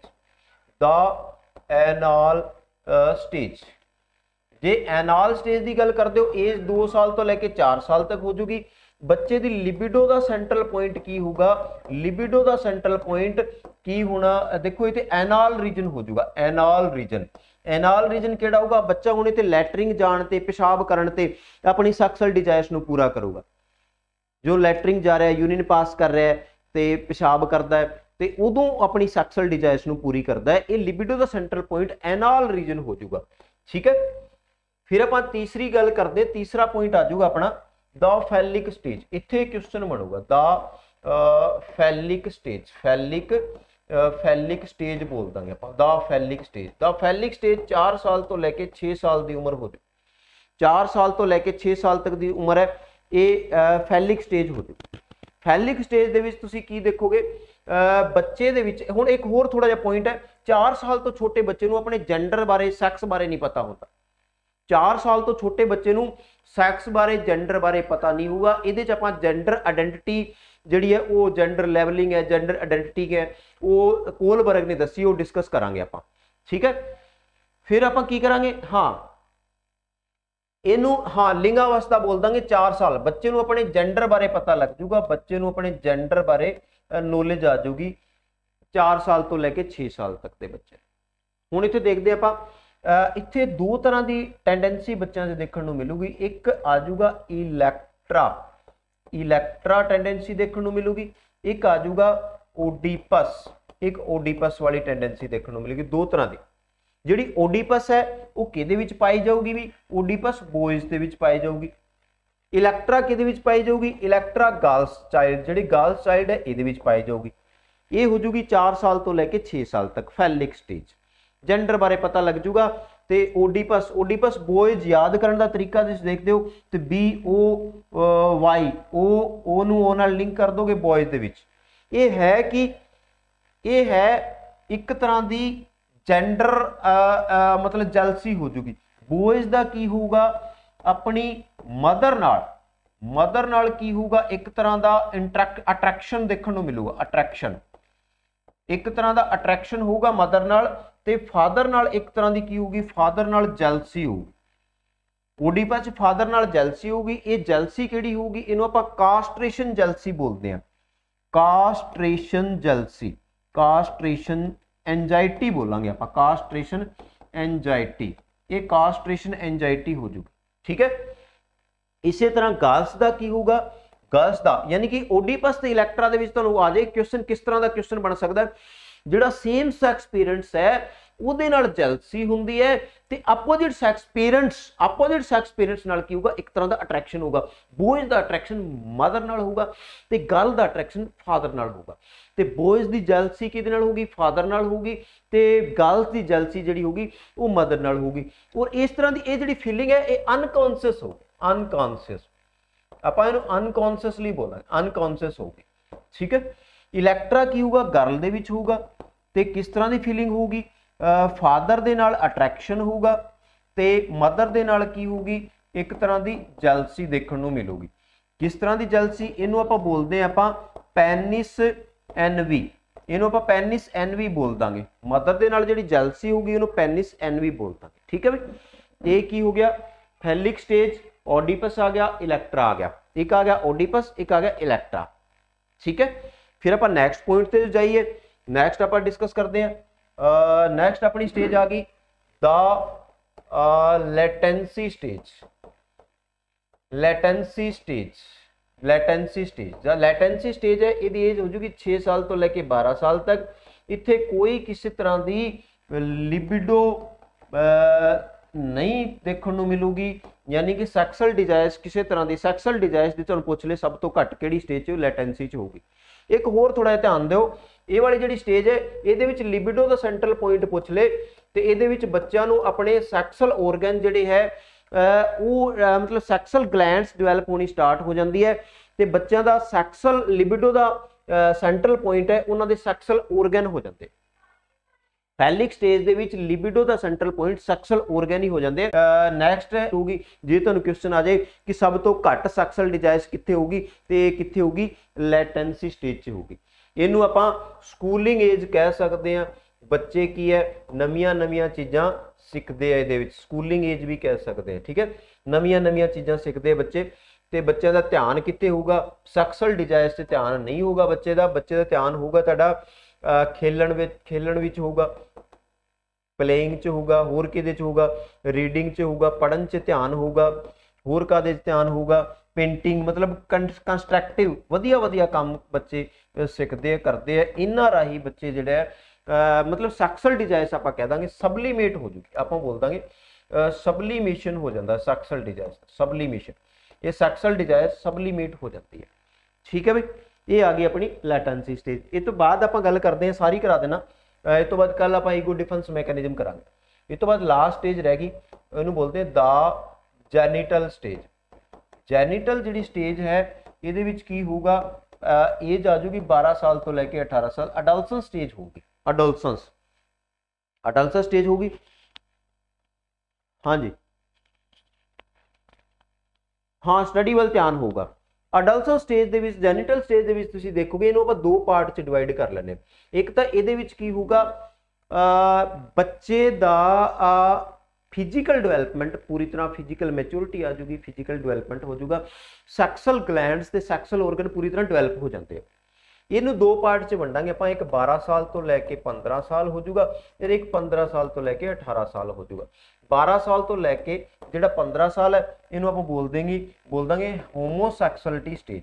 the anal stage. जे एनाल स्टेज की गल करते हो, एज 2 साल तो लैके 4 साल तक हो जूगी। बच्चे की लिबिडो का सेंट्रल पॉइंट की होगा, लिबिडो का सेंट्रल पॉइंट की होना, देखो इतने एनाल रीजन हो जाऊगा, एनाल रीजन। एनाल रीजन केड़ा होगा, बच्चा हुणे ते लैटरिंग जाण ते पेशाब करन ते अपनी सैक्सुअल डिजायर्स नूं पूरा करूगा। जो लैटरिंग जा रहा है, यूरिन पास कर रहा है ते पेशाब करता है ते उदों अपनी सैक्सुअल डिजायर्स नूं पूरी करता है। ये लिबिडो का सेंट्रल पॉइंट एनाल रीजन हो जाऊगा, ठीक है। फिर आप तीसरी गल करते, तीसरा पॉइंट आ जाऊगा अपना द फैलिक स्टेज। इत्थे क्वेश्चन बनूगा the phallic stage, phallic stage बोल देंगे आप, the phallic stage. The phallic stage 4 साल तो लैके 6 साल की उम्र हो जाए, 4 साल तो लैके 6 साल तक की उम्र है, ये फैलिक स्टेज हो जाए। फैलिक स्टेज दे विच तुसीं की देखोगे, बच्चे दे विच हुण एक होर थोड़ा जिहा पॉइंट है, 4 साल तो छोटे बच्चे नूं अपने जेंडर बारे, सैक्स बारे नहीं पता होता। 4 साल तो छोटे बच्चे नूं सैक्स बारे, जेंडर बारे पता नहीं होगा। इहदे च आपां जेंडर आइडेंटिटी जिहड़ी है वो जेंडर लैवलिंग है, जेंडर आइडेंटिटी है वो कोलबर्ग ने दसी, वो डिस्कस करांगे आपां, ठीक है। फिर आपां की करांगे, हाँ इनू हाँ लिंगावस्था बोल देंगे। 4 साल बच्चे नूं अपने जेंडर बारे पता लग जूगा, बच्चे नूं अपने जेंडर बारे नॉलेज आ जूगी 4 साल तो लैके 6 साल तक के बच्चे। हुण इत्थे देखदे आपां, इत्थे 2 तरह की टेंडेंसी बच्चों से देखने को मिलूगी। एक आ जाऊगा इलैक्ट्रा, इलैक्ट्रा टेंडेंसी देखने को मिलूगी। एक आ जाऊगा ओडीपस, एक ओडीपस वाली टेंडेंसी देखने को मिलेगी। 2 तरह की जिहड़ी ओडीपस है वो किहदे विच पाई जाऊगी, भी ओडीपस बॉयज दे विच पाई जाऊगी। इलैक्ट्रा किहदे विच पाई जाऊगी, इलैक्ट्रा गर्ल्स चाइल्ड, जिहड़ी गर्ल्स चाइल्ड है इहदे विच पाई जाऊगी। ये हो जूगी 4 साल तो लैके 6 साल तक फैलिक स्टेज। जेंडर बारे पता लग जूगा। ते ओडीपस, ओडीपस बॉयज याद करने का तरीका तुसीं देखदे हो ते BOY, ओ नूं ओ नाल लिंक कर दोगे बॉयज दे विच। ये है कि ये है एक तरह की जेंडर मतलब जैलसी हो जूगी। बॉयज का की होगा, अपनी मदर नाल की होगा एक तरह का अट्रैक्शन देखने को मिलूगा। अट्रैक्शन एक तरह का अट्रैक्शन होगा मदर नाल, ते फादर नाल एक तरह की होगी, फादर नाल जैलसी होगी। ओडीपस फादर नाल जैलसी होगी। ये जैलसी किहड़ी होगी, इनू आपां कास्ट्रेशन जैलसी बोलते हैं। कास्ट्रेशन जैलसी, कास्ट्रेशन एंजाइटी बोलांगे आपां, कास्ट्रेशन एंजाइटी। ये कास्ट्रेशन एंजाइटी हो जूगी, ठीक है। इसी तरह गर्ल्स का की होगा, गर्ल्स का यानी कि ओडीपस ते इलैक्ट्रा दे विच तुहानूं आ जाए क्वेश्चन, किस तरह का क्वेश्चन बन सकता है, जिहड़ा सेम सैक्स पेरेंट्स है उहदे नाल जैलसी हुंदी है, ते अपोजिट सैक्स पेरेंट्स नाल की होगा, एक तरह का अट्रैक्शन होगा। बॉयज का अट्रैक्शन मदर नाल होगा ते गर्ल का अट्रैक्शन फादर नाल होगा। ते बॉयज की जैलसी किहदे नाल होगी, फादर नाल होगी, ते गर्ल्स की जैलसी जिहड़ी होगी वो मदर नाल होगी। और इस तरह की ये जिहड़ी फीलिंग है ये अनकॉन्शियस होगी, अनकॉन्शियस आपां इहनूं अनकॉन्शियसली बोलांगे, अनकॉन्शियस होगी, ठीक है। इलैक्ट्रा की होगा, गर्ल दे विच होगा, ते किस तरह की फीलिंग होगी, फादर दे नाल अट्रैक्शन होगा, ते मदर दे नाल की होगी एक तरह की जैलसी देखने को मिलूगी। किस तरह की जैलसी, इनू आपां बोलते हैं आपां पेनिस एनवी, इनू आपां पेनिस एनवी बोल देंगे। मदर दे नाल जिहड़ी जैलसी होगी इनू पेनिस एनवी बोल देंगे, ठीक है भाई। ये की हो गया फैलिक स्टेज, ओडीपस आ गया, इलैक्ट्रा आ गया, एक आ गया ओडीपस, एक आ गया इलैक्ट्रा, ठीक है। फिर आप नैक्सट पॉइंट से जाइए, नैक्सट आप डिस्कस करते हैं। नैक्सट अपनी स्टेज आ गई the latency stage, latency stage, latency stage. Latency stage है, इसकी एज हो जूगी 6 साल तो लेके 12 साल तक। इत्थे कोई किसी तरह की लिबिडो नहीं देखने को मिलूगी, यानी कि सैक्सुअल डिजायर्स किसी तरह की सैक्सुअल डिजायर्स की तुहानूं पुछ ले सब तो घट किहड़ी स्टेज लैटेंसी च होगी। एक होर थोड़ा जिहा ध्यान दिओ, ये वाली जिहड़ी स्टेज है इहदे विच लिबिडो दा सेंट्रल पॉइंट पुछ ले ते इहदे विच बच्चों नूं अपने सैक्सुअल ऑर्गन जिहड़े है मतलब सैक्सुअल ग्लैंड्स डिवेलप होनी स्टार्ट हो जाती है, ते बच्चों का सैक्सुअल लिबिडो का सेंट्रल पॉइंट है उन्होंने सैक्सुअल ऑर्गन हो जाते। फैलिक स्टेज ਦੇ ਵਿੱਚ ਲਿਬਿਡੋ ਦਾ ਸੈਂਟਰਲ ਪੁਆਇੰਟ ਸੈਕਸੁਅਲ ਆਰਗਨ ਹੀ ਹੋ ਜਾਂਦੇ ਆ। ਨੈਕਸਟ ਹੋਊਗੀ ਜੇ ਤੁਹਾਨੂੰ ਕੁਐਸਚਨ ਆ ਜਾਏ ਕਿ ਸਭ ਤੋਂ ਘੱਟ ਸੈਕਸੁਅਲ ਡਿਜ਼ਾਇਰ ਕਿੱਥੇ ਹੋਊਗੀ ਤੇ ਕਿੱਥੇ ਹੋਊਗੀ, ਲੈਟੈਂਸੀ ਸਟੇਜ 'ਚ ਹੋਊਗੀ। ਇਹਨੂੰ ਆਪਾਂ ਸਕੂਲਿੰਗ ਏਜ ਕਹਿ ਸਕਦੇ ਆ। ਬੱਚੇ ਕੀ ਹੈ ਨਵੀਆਂ ਚੀਜ਼ਾਂ ਸਿੱਖਦੇ ਆ, ਇਹਦੇ ਵਿੱਚ ਸਕੂਲਿੰਗ ਏਜ ਵੀ ਕਹਿ ਸਕਦੇ ਆ। ਠੀਕ ਹੈ, ਨਵੀਆਂ ਚੀਜ਼ਾਂ ਸਿੱਖਦੇ ਬੱਚੇ ਤੇ ਬੱਚਿਆਂ ਦਾ ਧਿਆਨ ਕਿੱਥੇ ਹੋਊਗਾ, ਸੈਕਸੁਅਲ ਡਿਜ਼ਾਇਰ 'ਤੇ ਧਿਆਨ ਨਹੀਂ ਹੋਊਗਾ ਬੱਚੇ ਦਾ ਧਿਆਨ ਹੋਊਗਾ ਤੁਹਾਡਾ ਖੇਲਣ ਵਿੱਚ ਹੋਊਗਾ, ਪਲੇਇੰਗ 'ਚ ਹੋਊਗਾ, ਹੋਰ ਕਿਹਦੇ 'ਚ ਹੋਊਗਾ, ਰੀਡਿੰਗ 'ਚ ਹੋਊਗਾ, ਪੜ੍ਹਨ 'ਚ ਧਿਆਨ ਹੋਊਗਾ, ਹੋਰ ਕਾਹਦੇ 'ਚ ਧਿਆਨ ਹੋਊਗਾ, पेंटिंग मतलब कंस्ट्रक्टिव वधिया काम बच्चे सीखते करते हैं। इन्हां राही बच्चे जिहड़े मतलब सैक्सुअल डिजायर्स आपां कह दांगे सबलीमेट हो जूगी, आपां बोल दांगे सबलीमेशन हो जाता सैक्सुअल डिजायर्स, सबलीमेशन ये सैक्सुअल डिजायर्स सबलीमेट हो जाती है। ठीक है बई, ये आ गई अपनी लैटेंसी स्टेज। इस तो बाद आपां गल करते हैं, सारी करा देना। इस तो बाद कल आपां ईगो डिफेंस मैकेनिज्म करांगे। इस तो बाद लास्ट स्टेज रह गई, इहनूं बोलते हैं द जेनिटल स्टेज। जैनिटल जी स्टेज है ये की होगा, एज आ जाएगी 12 साल तो लैके 18 साल। अडल्सन स्टेज होगी, अडल्सन स्टेज होगी। हाँ जी, हाँ स्टडी वाल ध्यान होगा। अडल्सन स्टेज के जैनिटल स्टेज के देखोगे इन्हों आप दो पार्ट च डिवाइड कर लेने। एक तो ये की होगा बच्चे का फिजिकल डिवेलपमेंट, पूरी तरह फिजिकल मैच्योरिटी आ जाएगी, फिजिकल डिवेलपमेंट हो जाएगा, सैक्सुअल ग्लैंड्स ते सैक्सुअल ऑर्गन पूरी तरह डिवेलप हो जाते हैं। इनू दो पार्ट च वंडांगे आपां, एक 12 साल तो लैके 15 साल हो जाएगा और एक 15 साल तो लैके 18 साल हो जाएगा। 12 साल तो लैके जिहड़ा 15 साल है इनू आपां बोल देंगे होमोसैक्सुअलिटी स्टेज,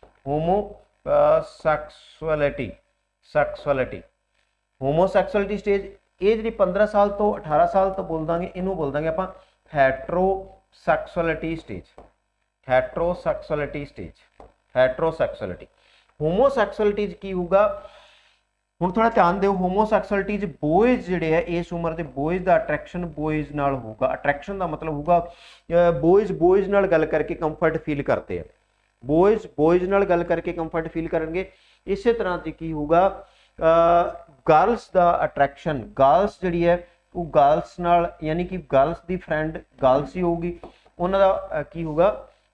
होमोसैक्सुअलिटी स्टेज। ये जी 15 साल तो 18 साल तो बोल देंगे, इनू बोल देंगे आप हैट्रोसैक्सुअलिटी स्टेज, हैट्रोसैक्सुअलिटी स्टेज, हैट्रोसैक्सुअलिटी। होमोसैक्सुअलिटी की होगा, हुण थोड़ा ध्यान दो, होमोसैक्सुअलिटी बॉयज़ जिहड़े है इस उम्र के बॉयज़ का अट्रैक्शन बॉयज़ नाल होगा। अट्रैक्शन का मतलब होगा बॉयज़ नाल गल करके कंफर्ट फील करते हैं, बॉयज़ नाल गल करके कंफर्ट फील करेंगे। इस तरह से की होगा गर्ल्स का अट्रैक्शन, गर्ल्स जी है वो गर्ल्स नाल, यानी कि गर्ल्स की फ्रेंड गर्ल्स ही होगी, उन्होंने की होगा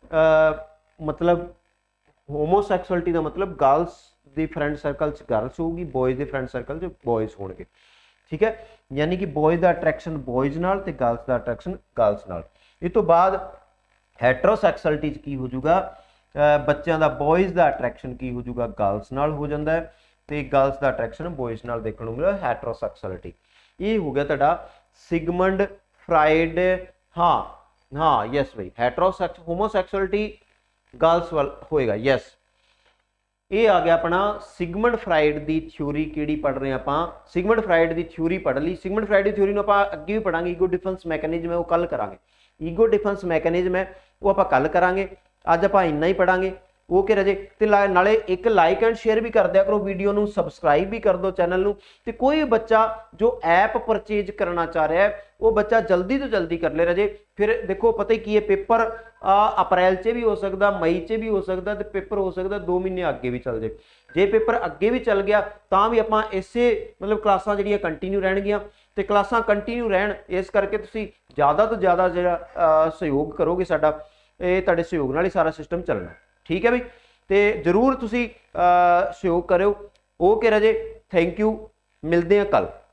मतलब होमोसैक्सुअलिटी का मतलब गर्ल्स की फ्रेंड सर्कल च गर्ल्स होगी, बॉयज़ के फ्रेंड सर्कल च बॉयज़ होंगे। ठीक है, यानी कि बॉयज़ का अट्रैक्शन बॉयज़ नाल ते गर्ल्स का अट्रैक्शन गर्ल्स नाल। इस तो बाद हैट्रोसैक्सुअलिटी की हो जाऊगा, बच्चों का बॉयज़ का अट्रैक्शन की हो जाऊगा गर्ल्स नाल हो जाता है, तो गर्ल्स का अट्रैक्शन बॉयज़ नाल देखने को मिलेगा, हैट्रोसैक्सुअलिटी। ये हो गया तुहाडा सिगमंड फ्राइड। हाँ यस भाई, होमोसैक्सुअलिटी गर्ल्स वाल होएगा, यस। ये आ गया अपना सिगमंड फ्राइड की थ्योरी। किहड़ी पढ़ रहे हैं आप, सिगमंड फ्राइड की थ्योरी पढ़ ली। सिगमंड फ्राइड की थ्योरी आप अगे भी पढ़ांगे, ईगो डिफेंस मैकेनिज्म है वो कल करांगे, ईगो डिफेंस मैकेनिज्म है वो आप कल करांगे। अज आप इन्ना ही पढ़ांगे। ओके रजे, तो नाले एक लाइक एंड शेयर भी कर दिया करो, वीडियो नू सबसक्राइब भी कर दो चैनल नू। ते कोई बच्चा जो ऐप परचेज करना चाह रहा है वो बच्चा जल्दी तो जल्दी कर ले रजे। फिर देखो पता ही की है, पेपर अप्रैल च भी हो सकता, मई च भी हो सकता, तो पेपर हो सकता 2 महीने अगे भी चल जाए। जे पेपर अगे भी चल गया तो भी आप इसे मतलब क्लासां जिहड़ियां कंटीन्यू रहणगियां, तो क्लासां कंटीन्यू रहन, इस करके तुसीं ज़्यादा तो ज़्यादा जिहड़ा सहयोग करोगे साडा, ये तुहाडे सहयोग नाल ही सारा सिस्टम चलना। ठीक है बई, तो जरूर तुसी सहयोग करो। ओके रजे, थैंक यू, मिलते हैं कल।